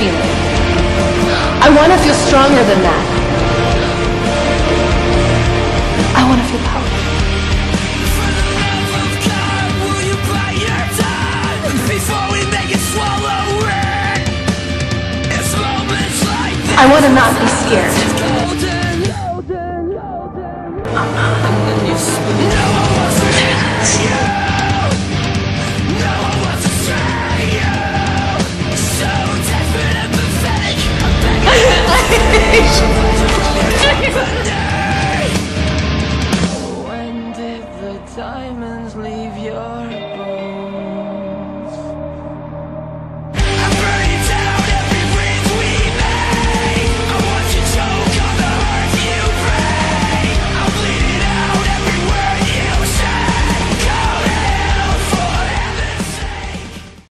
feeling. I want to feel stronger than that. I want to feel powerful. For the love of God, will you bite your tongue before we make it swallow it? It's moments like this. I want to not be scared.